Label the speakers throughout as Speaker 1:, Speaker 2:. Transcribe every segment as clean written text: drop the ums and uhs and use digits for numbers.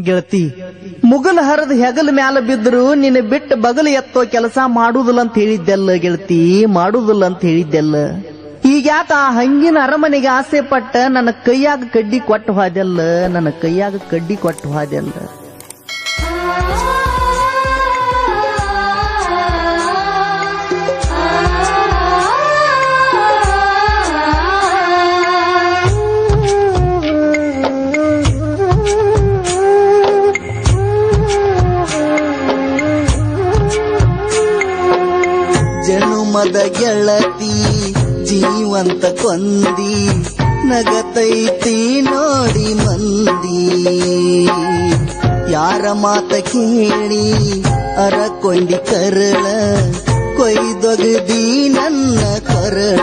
Speaker 1: ಗೆಳತಿ, ಮುಗಲ್ ಹರದ ಹೆಗಲ ಮ್ಯಾಲ ಬಿದ್ರು ನಿನ್ನ ಬಿಟ್ಟು ಬಗಲು ಎತ್ತೋ ಕೆಲಸ ಮಾಡುದಿಲ್ಲ ಅಂತ ಹೇಳಿದ್ದೆಲ್ಲ ಗೆಳತಿ, ಮಾಡುದಿಲ್ಲ ಅಂತ ಹೇಳಿದ್ದೆಲ್ಲ. ಈಗ್ಯಾಕ ಆ ಹಂಗಿನ ಅರಮನೆಗೆ ಆಸೆ ಪಟ್ಟ ನನ್ನ ಕೈಯಾಗ ಕಡ್ಡಿ ಕೊಟ್ಟು ಹೋದೆಲ್ಲ, ನನ್ನ ಕೈಯಾಗ ಕಡ್ಡಿ ಕೊಟ್ಟು ಹೋದೆಲ್ಲ.
Speaker 2: ಜನುಮದ ಗೆಳತಿ ಜೀವಂತ ಕೊಂದಿ, ನಗತೈತಿ ನೋಡಿ ಮಂದಿ. ಯಾರ ಮಾತ ಕೇಳಿ ಅರಕೊಂಡಿ ಕರಳ, ಕೊಯ್ದೊಗದಿ ನನ್ನ ಕೊರಳ.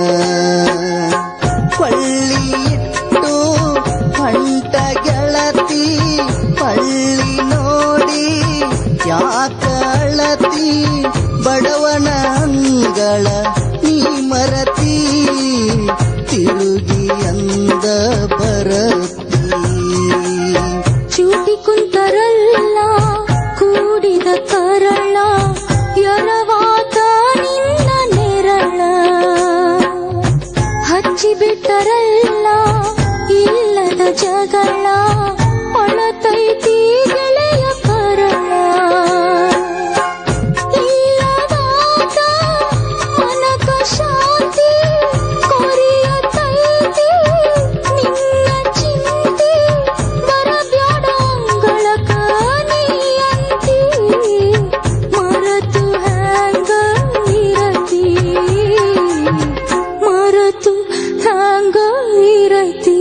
Speaker 2: ಕೊಳ್ಳಿ ಇಟ್ಟು ಹೊಂಟ ಗೆಳತಿ, ಪಳ್ಳಿ ನೋಡಿ ಯಾಕ ಅಳತಿ. ಬಡವನ ಅಂಗಳ ನೀ ಮರತಿ, ತಿರುಗಿ ಅಂದ ಬರತಿ.
Speaker 3: ಚೂಟಿ ಕುಂತರಲ್ಲ ಕೂಡಿದ ಕರಳ, ಎರವಾತ ನಿನ್ನ ನೆರಳ. ಹಚ್ಚಿ ಬಿಟ್ಟರಲ್ಲ ಇಲ್ಲದ ಜಗಳ, ಅಳತೈತಿ ಗೆಳೆಯ ಕರಳ. ಶಾಂತಿ ಕೊರಿಯತೈತಿ ನಿನ್ನ ಚಿಂತಿ, ಬರಬ್ಯಾಡ ಅಂಗಳಕ ನೀಯಂತಿ. ಮರತು ಹ್ಯಾಂಗ ಇರತಿ, ಮರತು ಹ್ಯಾಂಗ ಇರತಿ.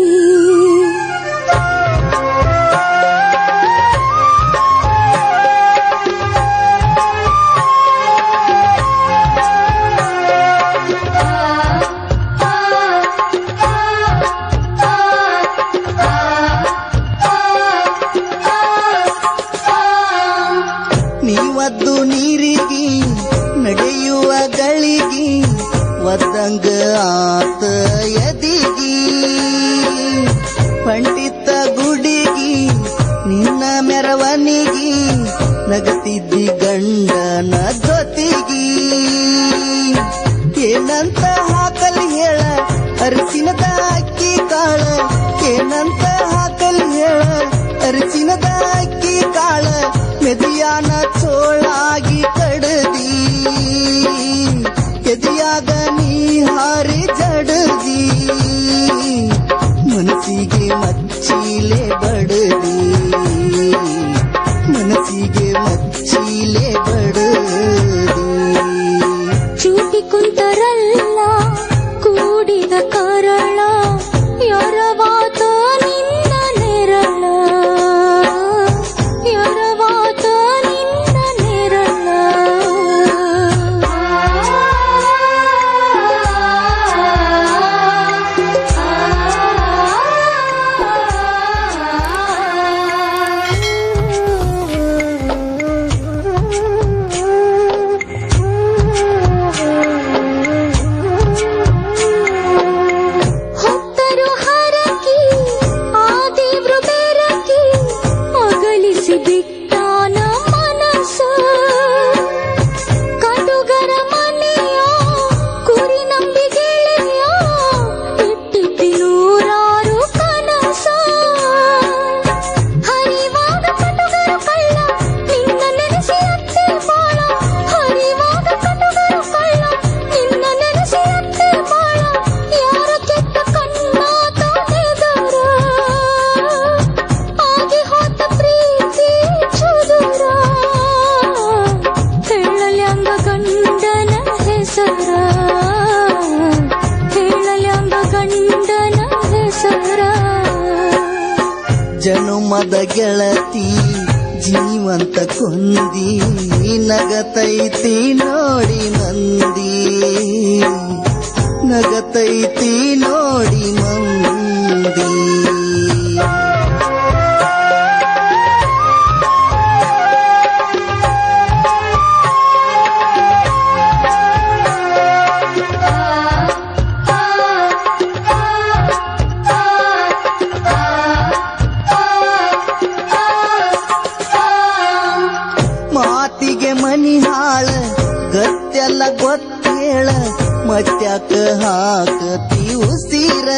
Speaker 2: ನೀವದ್ದು ನೀರಿಗಿ ನಡೆಯುವ ಗಳಿಗಿ, ಒದ್ದಂಗ ಆತ ಎದಿಗಿ. ಪಂಡಿತ ಗುಡಿಗಿ ನಿನ್ನ ಮೆರವನಿಗಿ, ನಗತಿದ್ದಿ ಗಂಡನ ಜೊತೆಗಿ. ಏನಂತ ಹಾಕಲಿ ಹೇಳ ಅರಸಿನದ ಅಕ್ಕಿ ಕಾಳ, ಏನಂತ ಹಾಕಲಿ ಹೇಳ ಅರಸಿನದ ಅಕ್ಕಿ ಕಾಳ. ಮೆದಿಯಾನ ಚೋಳಾಗಿ ಕಡದಿ, ಎದಿಯಾಗ ನೀ ಹಾರಿ ಜಡದಿ. ಮನಸ್ಸಿಗೆ ಮಚ್ಚಿಲೆ ಬಡದಿ, ಮನಸ್ಸಿಗೆ ಮಚ್ಚಿಲೆ ಬಡದಿ.
Speaker 3: ಚೂಟಿ ಕುಂತರಲ್ಲ ಕೂಡಿದ ಕರಳ, ಎರವಾತ ನಿನ್ನ ನೆರಳ. ಎರವಾತ ನಿನ್ನ ನೆರಳ. ಹೊತ್ತರು ಹರಕಿ ಆದಿವ್ರು ಬೆರಕಿ, ಅಗಲಿಸಿ ಬಿಟ್ಟಾನ ಮನಸ್ಸ. ಕಟುಗರ ಮನೆಯ ಕುರಿ ನಂಬಿ ಗೆಳೆಯ, ಇಟ್ಟಿದ್ದಿ ನೂರಾರು ಕನಸ. ಹರಿವಾಗ ಕಟುಗರ ಕಳ್ಳ ನಿನ್ನ ನೆನೆಸಿ ಅತ್ತೆ ಬಾಳ, ಹರಿವಾಗ ಕಟುಗರ ಕಳ್ಳ ನಿನ್ನ ನೆನೆಸಿ ಅತ್ತೆ ಬಾಳ. ಯಾರ ಕೆಟ್ಟ ಕಣ್ಣಾತ ನೆದರ, ಆಗಿ ಹೋತ ಪ್ರೀತಿ ಚುದುರ. ಹೇಳಲ್ಯಾಂಗ ಗಂಡನ ಹೆಸರ, ಹೇಳಲ್ಯಾಂಗ ಗಂಡನ ಹೆಸರ.
Speaker 2: ಜನುಮದ ಗೆಳತಿ ಜೀವಂತ ಕೊಂದಿ, ನಗತೈತಿ ನೋಡಿ ಮಂದಿ. ನಗತೈತಿ ನೋಡಿ ಮಂದಿ. ಎಲ್ಲ ಗೊತ್ತೇಳ ಮತ್ಯಾಕ ಹಾಕತಿ ಉಸಿರ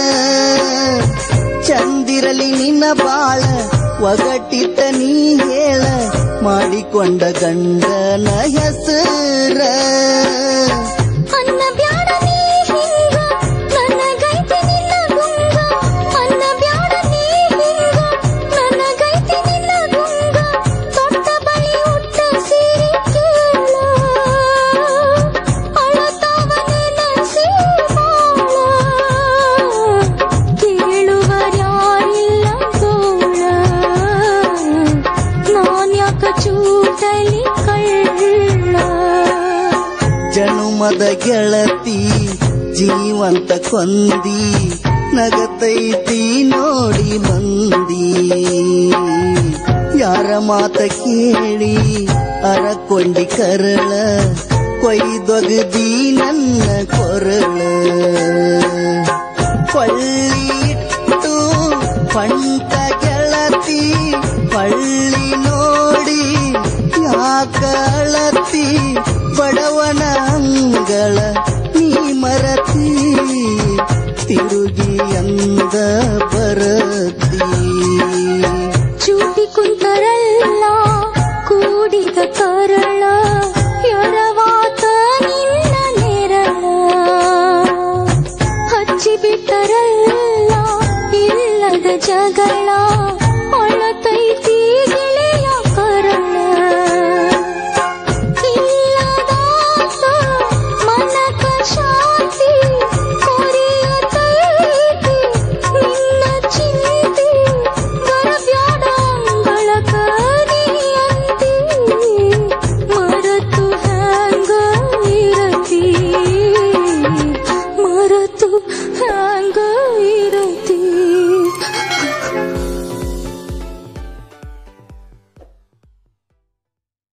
Speaker 2: ಚಂದಿರಲಿ ನಿನ್ನ ಬಾಳ ಒಗಟಿತ ನೀ ಹೇಳ ಮಾಡಿಕೊಂಡ ಗಂಡನ ಹೆಸರ
Speaker 3: ಅನ್ನ ಬ್ಯಾಡ ನೀ ಹಿಂಗ ನನಗೈತಿ ನಿನ್ನ ಗುಂಗ ಅನ್ನ ಬ್ಯಾಡ ನೀ ಹಿಂಗ ನನಗೈತಿ ನಿನ್ನ ಗುಂಗ ತೊಟ್ಟ ಬಳಿ ಉಟ್ಟ ಸೀರೆ ಕೇಳ ಅಳತಾವ ನೆನಸಿ ಬಾಳ ಕೇಳುವರ್ಯಾರಿಲ್ಲ ಗೋಳ ನಾನ್ಯಾಕ ಚೂಟಲಿ ಕಳ್ಳ
Speaker 2: ಜನುಮದ ಗೆಳತಿ ಜೀವಂತ ಕೊಂದಿ ನಗತೈತಿ ನೋಡಿ ಮಂದಿ ಯಾರ ಮಾತ ಕೇಳಿ ಅರಕೊಂಡಿ ಕರಳ ಕೊಯ್ದೊಗದಿ ನನ್ನ ಕೊರಳ ಕೊಳ್ಳಿಟ್ಟು ಪಂಟ ಗೆಳತಿ ಪಳ್ಳಿ ನೋಡಿ ಯಾಕಳತಿ ಬಡವನ ಅಂಗಳ ನೀ ಮರತಿ ತಿರುಗಿ ಅಂದ ಬರತಿ
Speaker 3: ಚೂಟಿ ಕುಂತರಲ್ಲ